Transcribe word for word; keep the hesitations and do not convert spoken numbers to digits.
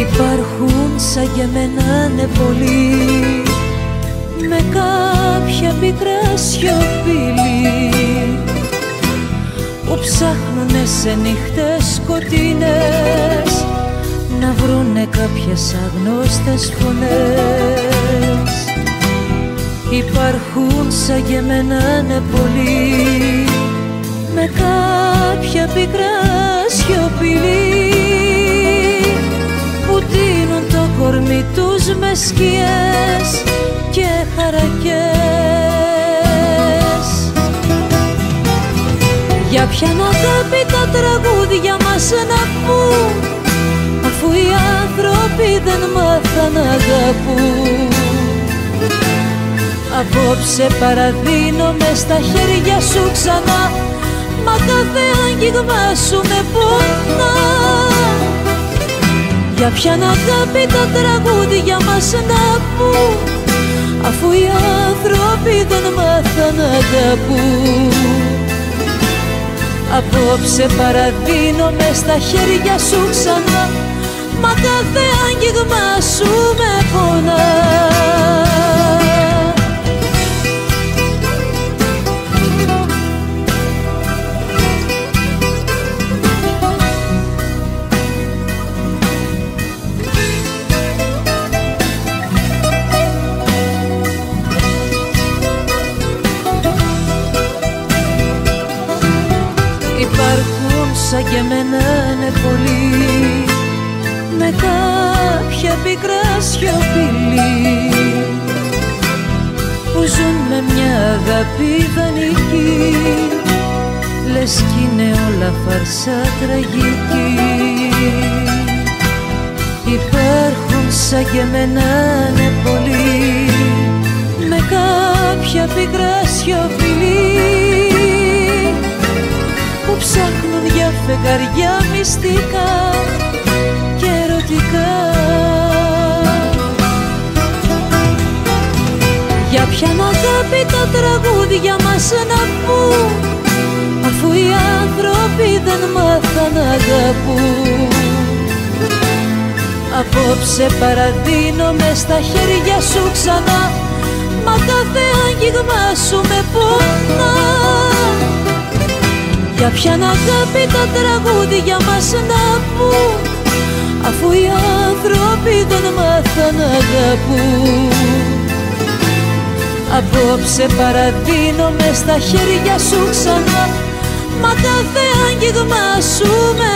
Υπάρχουν σαν και εμένα ναι πολλοί, με κάποια πικρά σιωπηλή, που ψάχνουνε σε νύχτες σκοτεινές να βρουνε κάποιες αγνώστες φωνές. Υπάρχουν σαν και εμένα ναι πολλοί, με κάποια πικρά σιωπηλή, που τείνουν το κορμί τους με σκιές και χαρακές. Για ποιαν αγάπη τα τραγούδια μας να πούν, αφού οι άνθρωποι δεν μάθαν να αγαπούν. Απόψε παραδίνω μες στα χέρια σου ξανά, μα κάθε άγγιγμα σου με πονά. Για ποιαν αγάπη τα τραγούδια μας να πούν, αφού οι άνθρωποι δεν μάθαν να αγαπούν. Απόψε παραδίνω μες στα χέρια σου ξανά, μα κάθε άγγιγμα σου με πονά. Υπάρχουν σαν και εμένα ναι πολλοί, με κάποια πικρά σιωπηλή, που ζουν με μια αγάπη ιδανική, λες κι είναι όλα φαρσά τραγική. Υπάρχουν σαν και εμένα ναι πολλοί, με κάποια πικρά σιωπηλή, που ψάχνουν για φεγγαριά μυστικά και ερωτικά. Για ποιαν αγάπη τα τραγούδια μας να πούν, αφού οι άνθρωποι δεν μάθαν να αγαπούν. Απόψε παραδίνω μες στα χέρια σου ξανά, μα κάθε άγγιγμα σου με πονά. Για ποιαν αγάπη τα τραγούδια μας να πούν, αφού οι άνθρωποι δεν μάθαν να αγαπούν. Απόψε παραδίνω μες στα χέρια σου ξανά, μα κάθε άγγιγμα σου με